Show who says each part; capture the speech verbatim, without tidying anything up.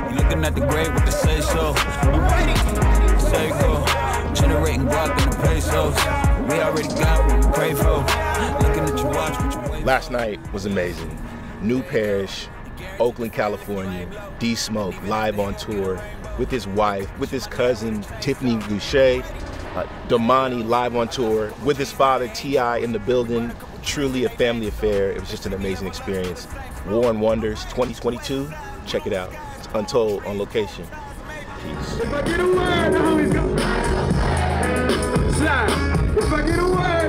Speaker 1: You looking at the grave with the say so. You ready? Say go. Generating guac in the pesos. We already got what we pray for. Looking at your watch, what you wait.
Speaker 2: Last night was amazing. New Parish, Oakland, California. D Smoke live on tour with his wife, with his cousin Tiffany Boucher. Uh, Domani live on tour with his father T I in the building. Truly a family affair. It was just an amazing experience. War and Wonders twenty twenty-two. Check it out. It's Untold on location. Peace.
Speaker 3: If I get away, the homies go. Slide. If I get away.